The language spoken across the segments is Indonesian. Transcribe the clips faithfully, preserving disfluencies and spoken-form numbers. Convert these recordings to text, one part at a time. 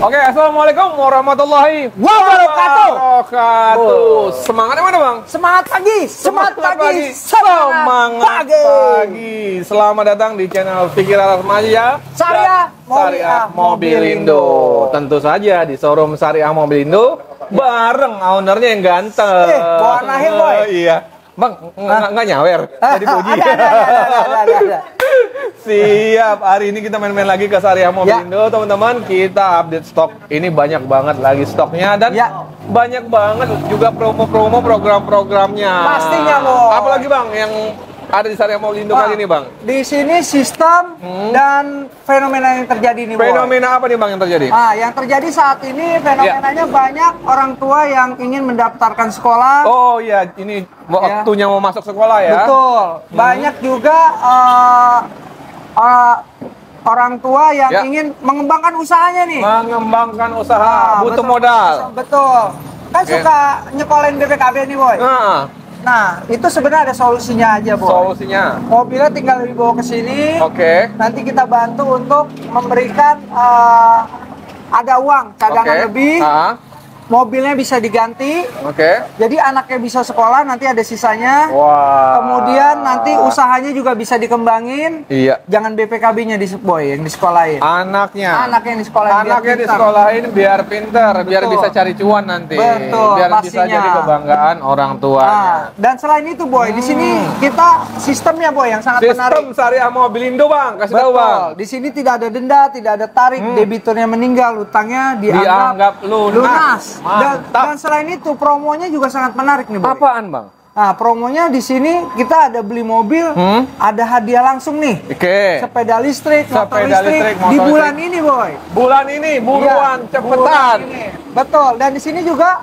Oke, assalamualaikum warahmatullahi wabarakatuh. Wabarakatuh. Semangatnya mana, Bang? Semangat pagi, semangat, Semangat pagi, pagi, semangat pagi. pagi. Selamat datang di channel Pikiran Remaja Syariah Syariah Mobilindo. Tentu saja di showroom Syariah Mobilindo bareng ownernya yang ganteng. Eh, bawa lahir, boy. Iya. Bang, nggak nyawer? Jadi puji. Ada, ada, ada, ada, ada, ada. Siap, hari ini kita main-main lagi ke Syariah Mobilindo, ya. Teman-teman. Kita update stok. Ini banyak banget lagi stoknya dan ya. banyak banget juga promo-promo program-programnya. Pastinya, Bang. Apalagi Bang yang ada di Syariah Mobilindo kali ini, Bang? Di sini sistem hmm. dan fenomena yang terjadi nih, Fenomena boy. apa nih, Bang, yang terjadi? Ah, yang terjadi saat ini fenomenanya ya. banyak orang tua yang ingin mendaftarkan sekolah. Oh iya, ini waktunya ya. mau masuk sekolah ya. Betul. Hmm. Banyak juga uh, uh, orang tua yang ya. ingin mengembangkan usahanya nih. Mengembangkan usaha, nah, butuh betul, modal. Betul. Kan okay. suka nyekolahin B P K B nih, boy. Nah. Nah, itu sebenarnya ada solusinya aja, Boy. Solusinya? Mobilnya tinggal dibawa ke sini. Oke. Okay. Nanti kita bantu untuk memberikan uh, ada uang cadangan okay. lebih. Uh-huh. Mobilnya bisa diganti. Oke. Okay. Jadi anaknya bisa sekolah, nanti ada sisanya. Wah. Kemudian nanti usahanya juga bisa dikembangin. Iya. Jangan B P K B-nya di boy yang di sekolahin. Anaknya. Anaknya yang di sekolahin. Anaknya di sekolahin biar pinter, Betul. biar bisa cari cuan nanti. Betul. Biar pastinya. bisa jadi kebanggaan orang tuanya. Nah, dan selain itu, boy, hmm. di sini kita sistemnya, boy, yang sangat Sistem menarik. Sistem Syariah Mobilindo, Bang. Kasih tahu, Bang. Di sini tidak ada denda, tidak ada tarik, hmm. debiturnya meninggal, utangnya dianggap, dianggap lunas. lunas. Dan, dan selain itu promonya juga sangat menarik nih, Boy. Apaan, Bang? Nah, promonya di sini kita ada beli mobil, hmm? ada hadiah langsung nih. Oke. Okay. Sepeda listrik, Sepeda motor listrik, listrik motor di bulan listrik. ini, Boy. Bulan ini, buruan, ya, cepetan. Bulan ini. Betul. Dan di sini juga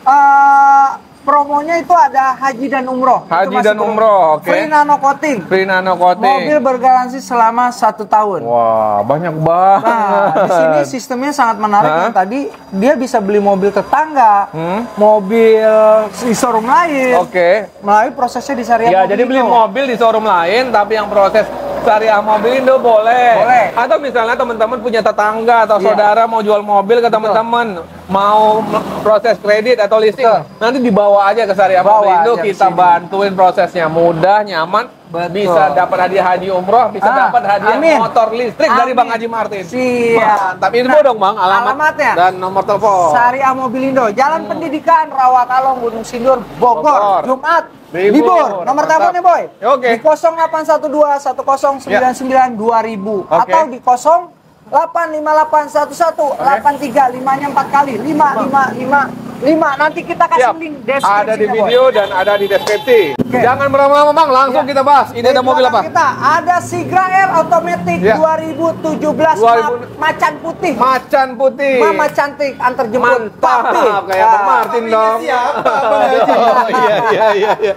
uh, promonya itu ada haji dan umroh. Haji dan umroh, oke. Okay. Free nano coating. Free nano coating. Mobil bergaransi selama satu tahun. Wah, banyak banget. Nah, di sini sistemnya sangat menarik. Yang tadi dia bisa beli mobil tetangga, hmm? mobil di showroom lain. Oke. Okay. Melalui prosesnya di Syariah. Ya, jadi beli mobil di showroom lain, tapi yang proses Syariah Mobilindo boleh. Boleh. Atau misalnya teman-teman punya tetangga atau yeah. saudara mau jual mobil ke teman-teman, mau proses kredit atau leasing, Betul. nanti dibawa aja ke Syariah Mobilindo, kita bantuin prosesnya, mudah, nyaman. Betul. Bisa dapat hadiah haji umroh, bisa ah, dapat hadiah amin. motor listrik amin. dari Bang Haji Martin. Siap. Tapi info nah, dong, Bang, alamat alamatnya dan nomor telepon. Syariah Mobilindo, Jalan hmm. Pendidikan Rawakalong, Gunung Sindur, Bogor, Bogor. Jumat. Libur. Libur. Nomor teleponnya, Boy. Oke. Okay. Di nol delapan satu dua satu nol sembilan sembilan dua ribu okay. atau di nol delapan lima delapan satu satu delapan tiga lima-nya empat kali lima lima lima lima. Nanti kita kasih Siap. link deskripsi. Ada di video boy. dan ada di deskripsi. Okay. Jangan berlama-lama, Bang, langsung ya. kita bahas. Ini Di ada mobil apa? Kita ada Sigra Air Automatic ya. dua ribu tujuh belas dua ribu... macan putih. Macan putih. Mama cantik antar jemput. Mantap, papi. Kayak Bang Martin dong. Siapa? Oh, iya iya iya iya.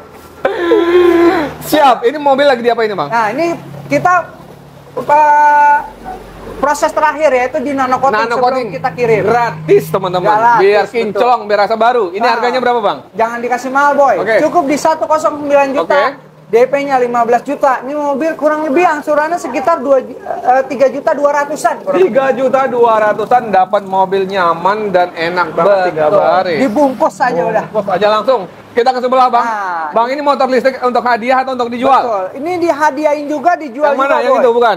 Siap. Ini mobil lagi di apa ini, Bang? Nah, ini kita uh, proses terakhir yaitu di nano coating, nano sebelum coating kita kirim. Gratis, teman-teman. Biar kinclong, biar rasa baru. Ini nah, harganya berapa, Bang? Jangan dikasih mahal, Boy. Okay. Cukup di seratus sembilan juta. Okay. D P-nya lima belas juta. Ini mobil kurang lebih angsurannya sekitar tiga juta dua ratusan. tiga juta dua ratusan dapat mobil nyaman dan enak banget tiga hari. Dibungkus saja oh, udah. Bungkus aja langsung. Kita ke sebelah, Bang. Nah, Bang, ini motor listrik untuk hadiah atau untuk dijual? Betul. Ini dihadiahin juga, dijual yang mana? juga, yang boy. itu bukan?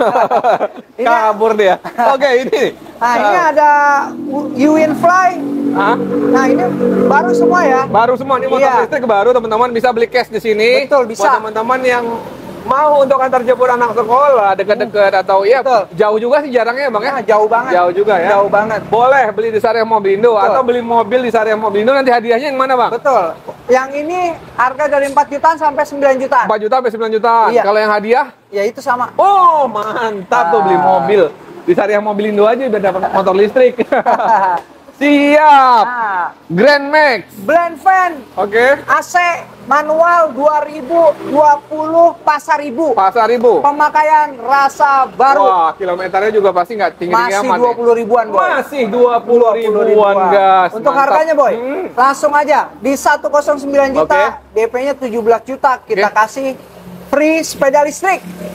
Kabur dia. Oke, ini. Nah, ini ada U-Win Fly. Hah? Nah, ini baru semua ya. Baru semua. Ini motor iya. listrik baru, teman-teman bisa beli cash di sini. Betul, bisa. Buat teman-teman yang mau untuk antar jemput anak sekolah dekat-dekat hmm. atau ya Betul. jauh juga sih jarangnya, Bang, ya. Nah, jauh banget. Jauh juga ya. Jauh banget. Boleh beli di Syariah Mobilindo atau beli mobil di Syariah Mobilindo, nanti hadiahnya yang mana, Bang? Betul. Yang ini harga dari empat jutaan sampai sembilan jutaan. empat juta sampai sembilan juta. Iya. Kalau yang hadiah? Ya itu sama. Oh, mantap ah. tuh beli mobil. Di Syariah Mobilindo aja udah dapat motor listrik. Siap. Nah, Grand Max, blend fan, oke, okay. A C manual dua ribu dua puluh pasar ribu. Pasar ribu. Pemakaian rasa baru. Wah, kilometernya juga pasti nggak tinggi-tinggi amat. Masih dua puluh ribuan, Boy. Masih dua puluh ribuan, gas. Untuk Mantap. harganya, Boy, hmm. langsung aja di seratus sembilan juta, okay. D P-nya tujuh belas juta, kita okay. kasih free sepeda listrik.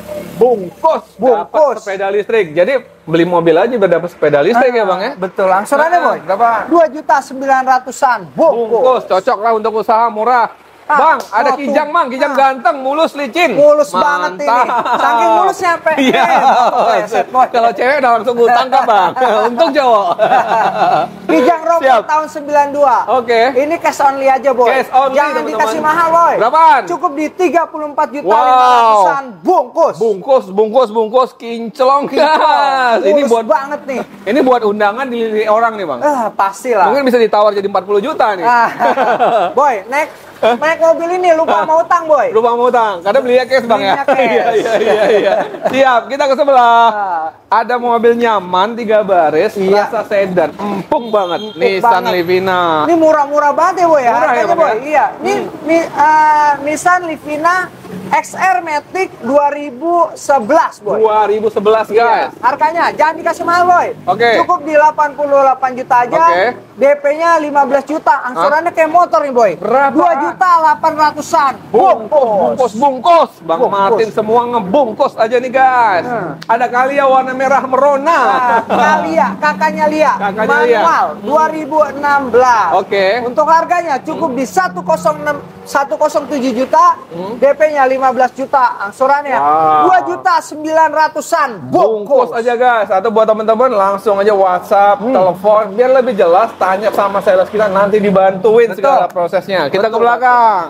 bungkus, Bungkus. dapat sepeda listrik. Jadi beli mobil aja biar dapat sepeda listrik Ah, ya bang ya. Betul, angsurannya Ah, boy. berapa? dua juta sembilan ratusan bungkus. Bungkus, cocok lah untuk usaha murah. Ah, Bang, ada oh, kijang tuh. bang, kijang Ah. ganteng, mulus, licin. Mulus banget ini. Mantap. Saking mulusnya sampai Iya. eh, set, boy. Kalau cewek udah langsung gue tangkap bang. Untung cowok. Kijang Rover Siap. tahun sembilan dua. Oke. Ini cash only aja, boy. Cash only, Jangan teman-teman. dikasih mahal, boy. Berapaan? Cukup di tiga puluh empat juta Wow. lima ratusan bungkus. Bungkus, bungkus, bungkus, kinclong Kinclong. gas. Ini Mulus buat banget nih. ini buat undangan dilirik orang nih bang. Ah, pastilah. Mungkin bisa ditawar jadi empat puluh juta nih. Ah, boy, naik naik mobil ini lupa mau utang, boy. Lupa mau utang, karena belinya cash bang ya. Belinya cash. Iya iya iya iya. Siap, kita ke sebelah. Ah. Ada mobil nyaman tiga baris, Iya. rasa sedan, empuk banget. Empuk Nissan banget. Livina. Ini murah-murah banget ya, boy. Murah Ya, ya, harganya, Bang, boy. ya? Iya. Ini ni- eh, Nissan Livina X R Matic dua ribu sebelas, boy. dua ribu sebelas Iya. guys. Harganya jangan dikasih mahal, boy. Oke. Cukup di delapan puluh delapan juta aja. Oke. D P-nya lima belas juta. Angsurannya kayak motor nih, boy. Berapa? dua juta delapan ratusan. Bungkus, bungkus, bungkus. Bang Bungkus. Martin semua ngebungkus aja nih guys. Hmm. Ada Kalia warna merah merona. Nah, Lia, kakaknya Lia, Kakaknya Lia. manual dua ribu enam belas. Oke. Untuk harganya cukup di seratus enam seratus tujuh juta, Hmm. D P-nya lima belas juta, angsurannya Wow. dua juta sembilan ratusan. Bungkus aja guys. Atau buat teman-teman langsung aja WhatsApp, Hmm. telepon biar lebih jelas, tanya sama sales kita nanti dibantuin Betul. segala prosesnya. Kita ke Betul, belakang.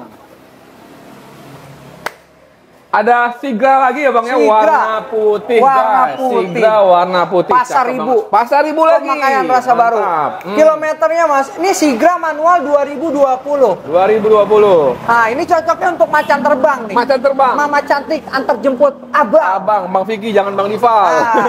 Ada Sigra lagi ya bang ya, Sigra. warna putih Warna guys. putih. Sigra warna putih. Pasar Cakep Ribu. banget. Pasar Ribu lagi. Pemakaian rasa baru. Mantap. Hmm. Kilometernya mas, ini Sigra manual dua ribu dua puluh. dua ribu dua puluh. Nah ini cocoknya untuk macan terbang nih. Macan terbang. Mama cantik antar jemput abang. Abang, Bang Vicky jangan Bang Dival.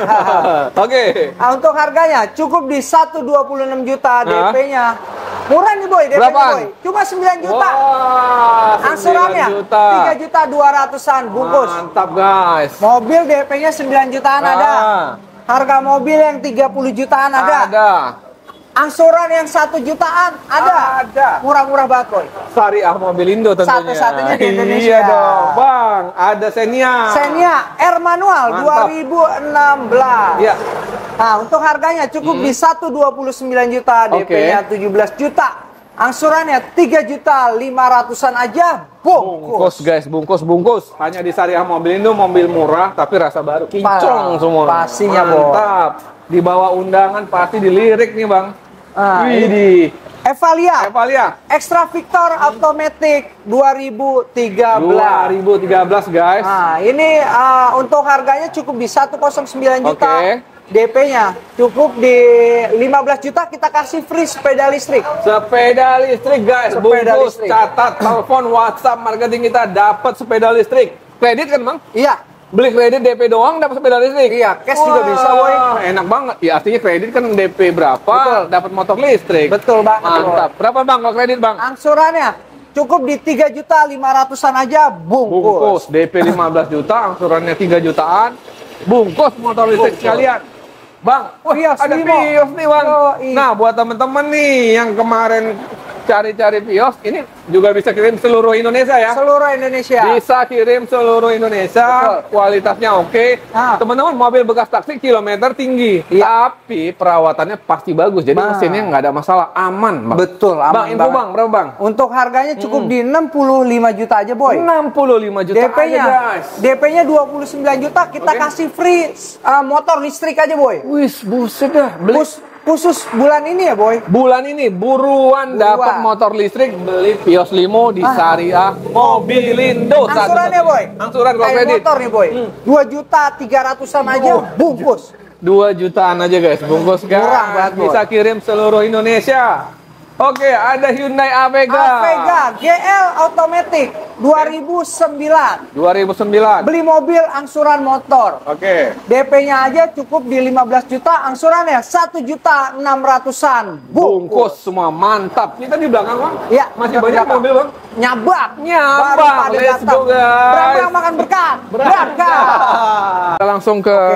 Ah. Oke. Nah, untuk harganya cukup di seratus dua puluh enam juta, Hah? D P-nya murah nih, boy. D P-nya, Berapaan? boy, cuma sembilan juta. Wah, Angsurannya sembilan juta. tiga juta dua ratusan bungkus. Mantap guys. Mobil D P-nya sembilan jutaan Ah. ada. Harga mobil yang tiga puluh jutaan ada. Ada. Angsuran yang satu jutaan ada. Ada. Murah-murah banget, boy. Syariah Mobil Indo tentunya. Satu-satunya di Indonesia. Iya dong, Bang. Ada Xenia. Xenia R manual Mantap. dua ribu enam belas. Iya. Nah, untuk harganya cukup di seratus dua puluh sembilan juta, D P-nya tujuh belas juta. Angsurannya tiga juta lima ratusan aja, Bungkus bungkus. guys, bungkus bungkus. Hanya di Syariah Mobil Indo, mobil murah tapi rasa baru. Kinclong Pa- semua. pastinya, Bang. Mantap. Di bawah undangan pasti dilirik nih, Bang. Ah, Widih. Evalia Evalia Extra Victor Automatic dua ribu tiga dua belas. ribu tiga belas guys. Nah, ini ah, untuk harganya cukup di seratus sembilan juta. Oke. D P-nya cukup di lima belas juta, kita kasih free sepeda listrik. Sepeda listrik guys, Sepeda bungkus, listrik. catat, telepon, WhatsApp, marketing kita dapat sepeda listrik. Kredit kan, Bang? Iya, Beli kredit D P doang dapat sepeda listrik. Iya, cash juga bisa, boy. Enak banget. Ya artinya kredit kan D P berapa, Betul. dapat motor listrik. betul banget. Mantap. Berapa Bang kalau kredit, Bang? Angsurannya cukup di tiga juta lima ratusan aja, bungkus. Bungkus D P lima belas juta, angsurannya tiga jutaan. Bungkus motor listrik Bungkus. sekalian. Bang, wah, Vios ada Limo. Vios nih, Bang. Yoi. Nah, buat temen-temen nih yang kemarin cari-cari Vios, ini juga bisa kirim seluruh Indonesia ya. Seluruh Indonesia. Bisa kirim seluruh Indonesia, Betul. kualitasnya oke. Ah. Teman-teman, mobil bekas taksi kilometer tinggi, Iya. tapi perawatannya pasti bagus. Jadi Nah. mesinnya nggak ada masalah, aman, Bang. Betul, aman Bang, info banget. Bang, berapa Bang? Untuk harganya cukup Hmm. di enam puluh lima juta aja, boy. enam puluh lima juta D P-nya aja, guys. D P-nya dua puluh sembilan juta, kita Oke. kasih free uh, motor listrik aja, boy. Wis, buset dah. Beli Khusus, khusus bulan ini ya, boy. bulan ini buruan, Buruan. dapat motor listrik, beli Vios Limo di Ah. Syariah Mobilindo. Angsurannya, boy. Angsuran kalau Kayak kredit. motor nih, boy. Hmm. dua juta tiga ratusan aja, Oh. bungkus. dua jutaan aja guys, bungkus guys. Murah banget, boy. Bisa kirim seluruh Indonesia. Oke, ada Hyundai Avega. Avega G L Automatic dua ribu sembilan. dua ribu sembilan. Beli mobil angsuran motor. Oke. D P-nya aja cukup di lima belas juta, angsurannya satu juta enam ratusan. Bungkus semua mantap. Kita di belakang, Bang. Iya, Masih kita banyak belakang. mobil, Bang. Nyabak. Nyabak. Baru pada Let's datang. go, guys. Berangkat makan berkat. Berangkat. Kita langsung ke Oke.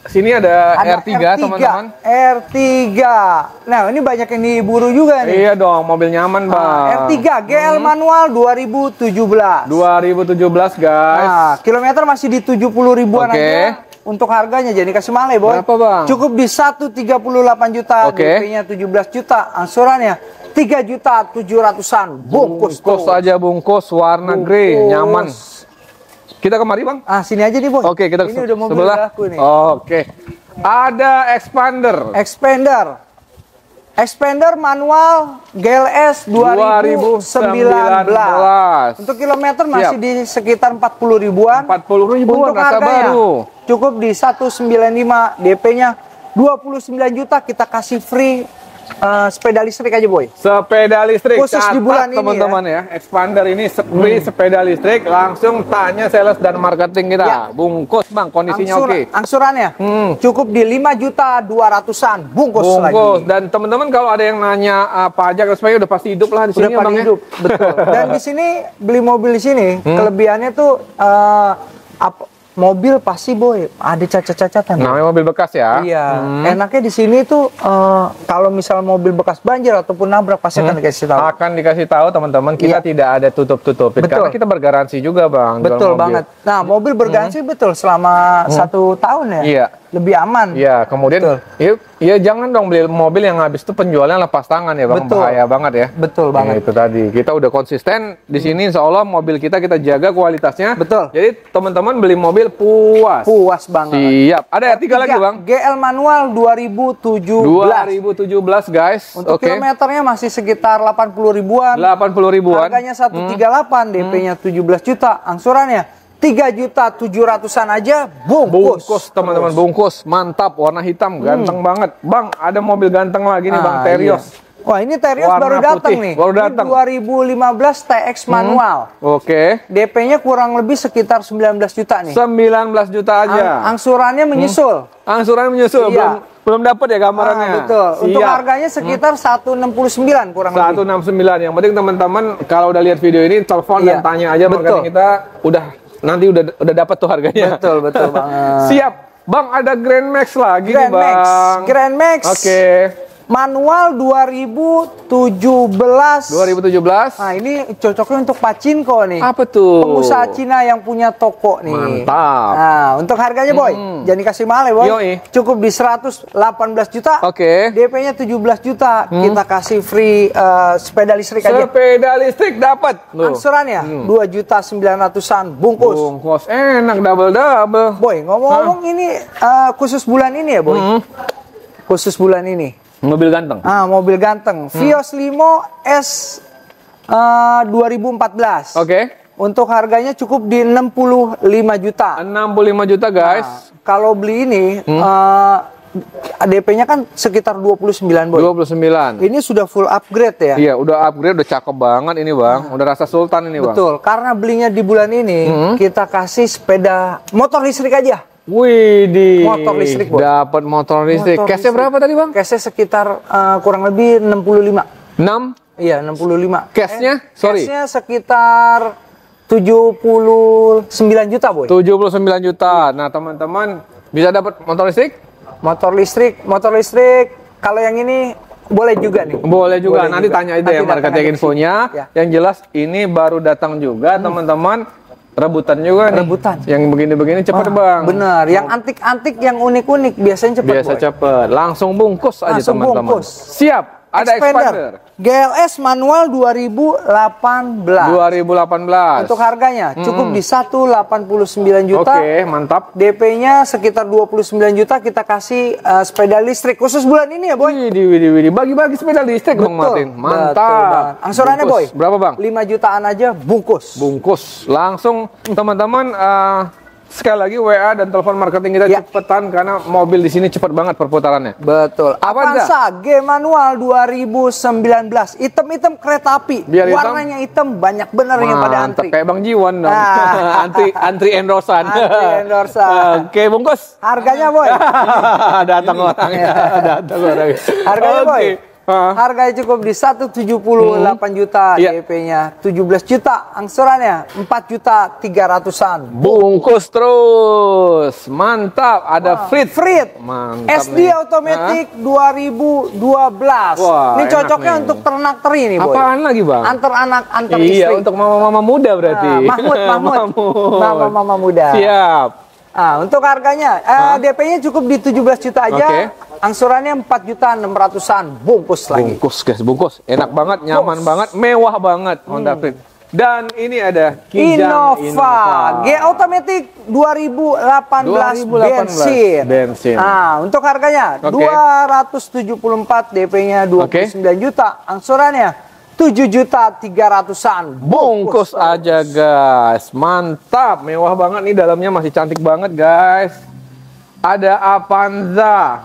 sini ada, Ada R tiga teman-teman. R tiga. Nah, ini banyak yang diburu juga nih. Iya dong, mobil nyaman, Bang. Nah, R tiga G L Hmm. manual dua ribu tujuh belas. dua ribu tujuh belas, guys. Nah, kilometer masih di tujuh puluh ribuan Oke. aja. Untuk harganya jadi kasih male, boy. Berapa, Bang? Cukup di seratus tiga puluh delapan juta, Oke. D P-nya tujuh belas juta, angsurannya tiga juta tujuh ratusan. Bungkus Bungkus tuh. aja bungkus warna Bungkus. grey, nyaman. Kita kemari, Bang. Ah, sini aja nih, boy. Oke, kita ini se- udah mobil sebelah. aku nih. Oke. Ada expander. Expander. Expander manual G L S dua ribu sembilan belas. Untuk kilometer masih Siap. di sekitar empat puluh ribuan. empat puluh ribuan, Untuk rasa harganya baru. cukup di seratus sembilan puluh lima, D P-nya dua puluh sembilan juta, kita kasih free eh, sepeda listrik aja, boy. Sepeda listrik. Khusus di Catat, bulan ini, teman-teman ya. Expander ini free sepeda listrik. Langsung tanya sales dan marketing kita. Ya. Bungkus, Bang. Kondisinya Angsur- oke. Angsurannya Hmm. cukup di lima juta dua ratusan. Bungkus, Bungkus. lagi. Dan teman-teman kalau ada yang nanya uh, pajak dan sebagainya udah pasti hidup lah di Udah sini, ya, pada Bang, ya. hidup, betul. Dan di sini beli mobil di sini Hmm. kelebihannya tuh eh, apa, mobil pasti, boy, ada cacat-cacatan. boy. Namanya mobil bekas ya. Iya, Hmm. enaknya di sini tuh eh, kalau misal mobil bekas banjir ataupun nabrak pasti akan dikasih tahu. Akan dikasih tahu teman-teman, kita Iya. tidak ada tutup-tutupin Betul. karena kita bergaransi juga, Bang, jual Betul mobil. banget. Nah, mobil bergaransi betul selama satu tahun ya. Iya. Lebih aman. Iya, kemudian Betul. ya, ya jangan dong beli mobil yang habis itu penjualnya lepas tangan ya, Bang. Betul. Bahaya banget ya. Betul banget. Nah, itu tadi. Kita udah konsisten di sini, insya Allah mobil kita kita jaga kualitasnya. Betul. Jadi teman-teman beli mobil puas. Puas banget. Siap. Ada R tiga lagi, Bang. G L manual dua ribu tujuh belas. dua ribu tujuh belas, guys. Untuk Oke. kilometernya masih sekitar delapan puluh ribuan. delapan puluh ribuan. Harganya seratus tiga puluh delapan, D P-nya tujuh belas juta, angsurannya tiga juta tujuh ratusan aja, bungkus. Bungkus, teman-teman, bungkus. Mantap, warna hitam, ganteng banget. Bang, ada mobil ganteng lagi nih, Bang, Ah, Terios. iya. Wah, ini Terios Warna baru datang putih, nih. baru Ini datang. dua ribu lima belas T X manual. Oke. D P-nya kurang lebih sekitar sembilan belas juta nih. sembilan belas juta aja. Ang- angsurannya menyusul. Angsuran menyusul, Iya. belum belum dapat ya gambarannya. Ah, betul. Untuk Siap. harganya sekitar seratus enam puluh sembilan kurang seratus lebih. enam puluh sembilan. Yang penting teman-teman kalau udah lihat video ini telepon Iya. dan tanya aja Betul. marketing kita, udah nanti udah udah dapat tuh harganya. Betul, betul banget. Siap. Bang, ada Grand Max lagi Grand nih, Bang. Max. Grand Max. Oke. Manual dua ribu tujuh belas. dua ribu tujuh belas. Nah, ini cocoknya untuk pacinko nih. Apa tuh? Pengusaha Cina yang punya toko nih. Mantap. Nah, untuk harganya, boy, Hmm. jangan dikasih mahal ya, boy. Yoi. Cukup di seratus delapan belas juta. Oke. D P-nya tujuh belas juta. Kita kasih free eh, sepeda listrik aja. Sepeda listrik dapat. Loh. Angsurannya dua juta sembilan ratusan, bungkus. Bungkus enak, double double. Boy, ngomong-ngomong ini eh, khusus bulan ini ya, boy. Hmm. Khusus bulan ini. Mobil ganteng. Ah, mobil ganteng. Vios Limo S eh, dua ribu empat belas. Oke. Untuk harganya cukup di enam puluh lima juta. enam puluh lima juta, guys. Nah, kalau beli ini Hmm. eh, D P-nya kan sekitar dua puluh sembilan, boy. dua puluh sembilan. Ini sudah full upgrade ya. Iya, udah upgrade, udah cakep banget ini, Bang. Udah rasa sultan ini, Bang. Betul, karena belinya di bulan ini Hmm. kita kasih sepeda motor listrik aja. Wih, di Motor listrik, Bang. dapat motor listrik. Motor Cashnya listrik. berapa tadi, Bang? Cashnya sekitar eh, kurang lebih enam puluh lima. enam. Iya, enam puluh lima. Cashnya? Eh, Sorry. Cashnya sekitar tujuh puluh sembilan juta, boy. tujuh puluh sembilan juta. Nah, teman-teman bisa dapat motor listrik? Motor listrik, motor listrik. Kalau yang ini boleh juga nih. Boleh juga. Boleh Nanti juga. tanya aja Nanti ya datang marketing aja ke infonya. sini. Ya. Yang jelas ini baru datang juga, teman-teman. Rebutan juga nih. Rebutan. Yang begini-begini cepet, Wah, Bang. Bener, yang antik-antik, yang unik-unik biasanya cepet, Biasa boy. cepet. Langsung bungkus aja, Langsung teman-teman. bungkus. Siap. Ada expander. G L S manual dua ribu delapan belas. dua ribu delapan belas. Untuk harganya cukup di seratus delapan puluh sembilan juta. Oke, mantap. D P-nya sekitar dua puluh sembilan juta, kita kasih eh, sepeda listrik khusus bulan ini ya, boy. Widih, widih, widih. Bagi-bagi sepeda listrik, Bang Martin. Betul Mantap. banget. Angsurannya, Bungkus. boy. Berapa, Bang? lima jutaan aja bungkus. Bungkus. Langsung, teman-teman, eh, sekali lagi W A dan telepon marketing kita Ya. cepetan karena mobil di sini cepet banget perputarannya. Betul. Avanza. Avanza G manual dua ribu sembilan belas. Hitam-hitam kereta api. Biar hitam. Warnanya hitam, banyak bener yang pada Mantap, antri. kayak Bang Jiwan dong. Ah. antri antri endorsan. Antri endorsan. Oke, bungkus. Harganya, boy. Datang orangnya. Datang orangnya. Harganya, Oke. boy. Hah? Harganya cukup di seratus tujuh puluh delapan juta, Iya. D P-nya tujuh belas juta, angsurannya empat juta tiga ratusan. Bungkus terus. Mantap, ada Frit. Frit. Mantap S D nih. Automatic dua ribu dua belas. Wah, Ini enak cocoknya nih. untuk ternak teri nih, Boy. Apaan lagi, Bang? Antar anak, antar Iya, istri. untuk mama-mama muda berarti. Nah, Mahmud, Mahmud. Mahmud. Mama-mama muda. Siap. Ah, untuk harganya, eh, D P-nya cukup di tujuh belas juta aja. Oke. Angsurannya empat juta enam ratusan. Bungkus lagi. Bungkus, guys, bungkus. Enak banget, nyaman banget, mewah banget Honda Fit. Dan ini ada Kijang Innova, G Automatic dua ribu delapan belas dua ribu delapan belas bensin. bensin. Nah, untuk harganya Oke. dua ratus tujuh puluh empat, D P-nya dua puluh sembilan juta, angsurannya tujuh juta tiga ratusan. Bungkus aja, guys. Mantap, mewah banget nih, dalamnya masih cantik banget, guys. Ada Avanza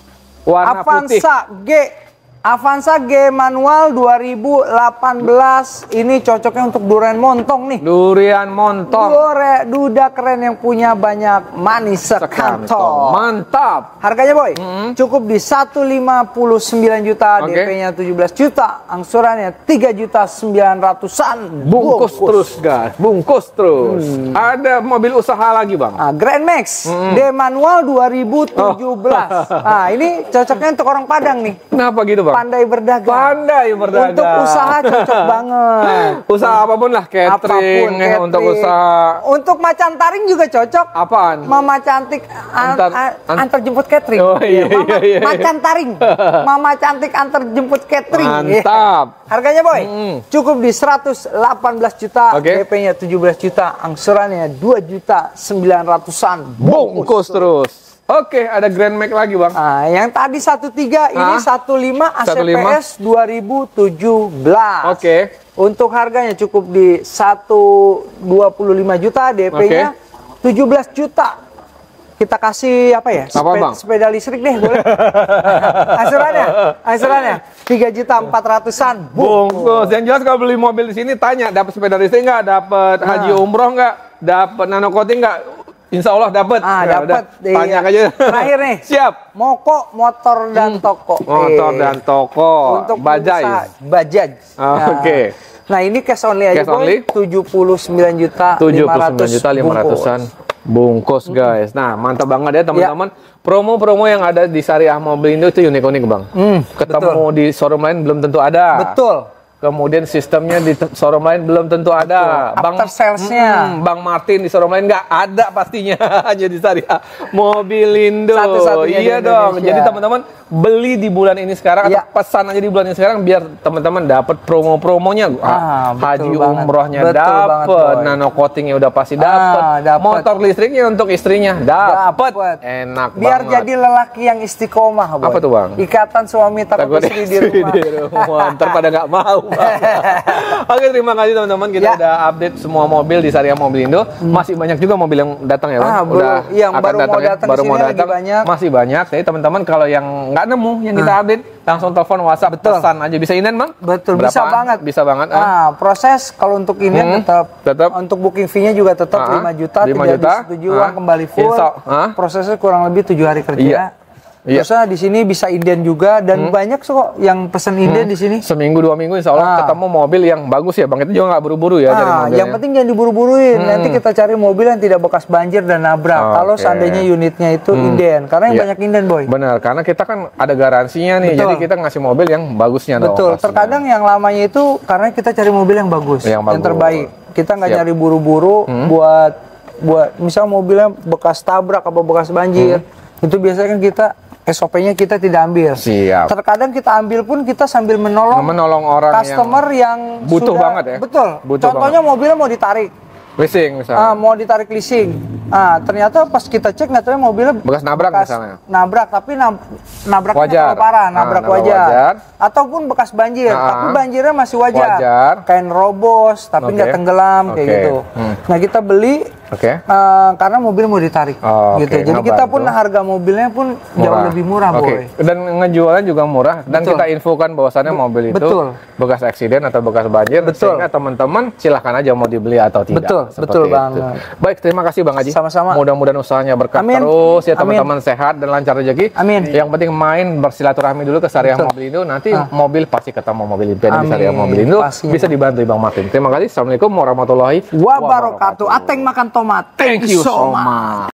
warna putih. Avanza G Avanza G manual dua ribu delapan belas, ini cocoknya untuk durian montong nih. Durian montong. Dure, duda keren yang punya banyak manis sekantong. Mantap. Harganya, Boy, cukup di seratus lima puluh sembilan juta, Oke. D P-nya tujuh belas juta, angsurannya tiga juta sembilan ratusan. Bungkus, terus, guys. Bungkus terus. Ada mobil usaha lagi, Bang. Nah, Grand Max D manual dua ribu tujuh belas. Oh. Nah, ini cocoknya untuk orang Padang nih. Kenapa gitu, Bang? Pandai berdagang. Pandai berdagang. Untuk usaha cocok banget. Usaha apapun lah, catering, Apapun, eh, untuk catering. usaha. Untuk macan taring juga cocok. Apaan? Mama cantik an- Antar- an- an- antar jemput catering. Oh, iya, Mama, iya, iya. macan taring. Mama cantik antar jemput catering. Mantap. Iya. Harganya, Boy, Mm. cukup di seratus delapan belas juta, Oke. D P-nya tujuh belas juta, angsurannya dua juta sembilan ratusan. Bungkus terus. Oke, ada Grand Max lagi, Bang. Nah, yang tadi satu tiga, ini Hah? satu lima A C P lima? S dua ribu tujuh belas. Oke. Untuk harganya cukup di seratus dua puluh lima juta, D P-nya tujuh belas juta. Kita kasih apa ya? Apa, Bang? Sepeda listrik deh, boleh. Angsurannya, angsurannya tiga juta empat ratusan. Bungkus. Yang jelas kalau beli mobil di sini tanya dapat sepeda listrik nggak, dapat haji umroh nggak, dapat nano coating nggak? Insya Allah dapat. Ah, Ya, dapat. udah, tanya Iya. aja. Terakhir nih. Siap. Moko, motor dan toko. Motor Eh. dan toko. Untuk Bajaj. usaha Bajaj. Oh, Nah, oke. Nah, ini cash only aja, Cash Boy. only? tujuh puluh sembilan juta tujuh lima puluh sembilan ratus juta lima ratusan bungkus, guys. Nah, mantap banget ya, teman-teman. Promo-promo yang ada di Syariah Mobil Indo itu unik-unik, Bang. Hmm, Ketemu di showroom lain belum tentu ada. Betul. Kemudian sistemnya di te- showroom lain belum tentu ada. Betul. After sales-nya. Hmm, Bang Martin di showroom lain nggak ada pastinya. Hanya di Syariah Mobil Indo. Satu-satunya di Iya dong. Indonesia. Jadi teman-teman beli di bulan ini sekarang Iya. atau pesan aja di bulan ini sekarang biar teman-teman dapat promo-promonya. Ah, betul Haji banget. umrohnya Betul banget, dapat, Boy. nano coatingnya udah pasti dapat, Ah, dapet. motor listriknya untuk istrinya dapat. Dapet. Enak Biar banget. jadi lelaki yang istiqomah, Boy. Apa tuh, Bang? Ikatan suami takut Takut istri di rumah. di rumah. Ntar pada nggak mau, Bang. Oke, terima kasih teman-teman. Kita Ya. udah update semua mobil di Syariah Mobil Indo. Masih banyak juga mobil yang datang ya, Bang. Ah, Udah baru- yang akan baru mau datang ya. datang baru di mau sini lagi datang. banyak. Masih banyak. Jadi teman-teman kalau yang nggak nemu yang kita update, langsung telepon WhatsApp, Betul. pesan aja. Bisa inden, Bang? Betul, bisa Berapaan? banget. Bisa banget. ah. Nah, proses kalau untuk ini Hmm, tetap, tetap. untuk booking fee-nya juga tetap Ah, lima juta, lima tidak juta. disetujui Ah. uang kembali full. Insya- ah. Prosesnya kurang lebih tujuh hari kerja. Iya. Iya. Terusnya di sini bisa inden juga dan banyak kok yang pesen inden di sini. Seminggu dua minggu insya Allah Ah. ketemu mobil yang bagus ya, Bang. Itu juga nggak buru-buru ya cari Nah, mobilnya. yang penting jangan diburu-buruin. Nanti kita cari mobil yang tidak bekas banjir dan nabrak. Oke. Kalau seandainya unitnya itu inden, karena yang Iya. banyak inden, Boy. Benar, karena kita kan ada garansinya nih, Betul. jadi kita ngasih mobil yang bagusnya dong. Betul. pastinya. Terkadang yang lamanya itu karena kita cari mobil yang bagus, Yang bagus. terbaik. Kita nggak Siap. nyari buru-buru buat buat misal mobilnya bekas tabrak atau bekas banjir. Itu biasanya kan kita S O P-nya kita tidak ambil. Siap. Terkadang kita ambil pun kita sambil menolong Menolong orang customer yang, butuh sudah- banget ya? Betul. Butuh Contohnya mobilnya mau ditarik. leasing Ah, misalnya. mau ditarik leasing. Ah, ternyata pas kita cek ternyata mobilnya Bekas nabrak misalnya. Nabrak tapi nab nabraknya Wajar. terlalu parah, Ah, nabrak nabrak wajar. wajar. Ataupun bekas banjir, Ah, tapi banjirnya masih wajar. wajar. Kain robos tapi Oke. nggak tenggelam kayak Oke. gitu. Hmm. Nah, kita beli Oke. Uh, karena mobil mau ditarik, Oh, gitu. oke, Jadi kita ngebantu. pun harga mobilnya pun jauh lebih murah, Oke. boy. Dan ngejualnya juga murah. Dan Betul. kita infokan bahwasannya mobil itu Betul. bekas eksiden atau bekas banjir. Betul. Sehingga teman-teman silahkan aja mau dibeli atau tidak. Betul, Seperti betul itu. banget. Baik, terima kasih Bang Haji. Sama-sama. Mudah-mudahan usahanya berkah Amin. terus ya, Amin. teman-teman sehat dan lancar rezeki. Amin. Yang penting main bersilaturahmi dulu ke Syariah Betul. Mobil Indo. Nanti Ah. mobil pasti ketemu mobil impian di Amin. Syariah Mobil Indo. Pastinya. Bisa dibantu Bang Martin. Terima kasih. Assalamualaikum warahmatullahi Wabarakatuh. Ateng makan tomat. Thank you so much. much.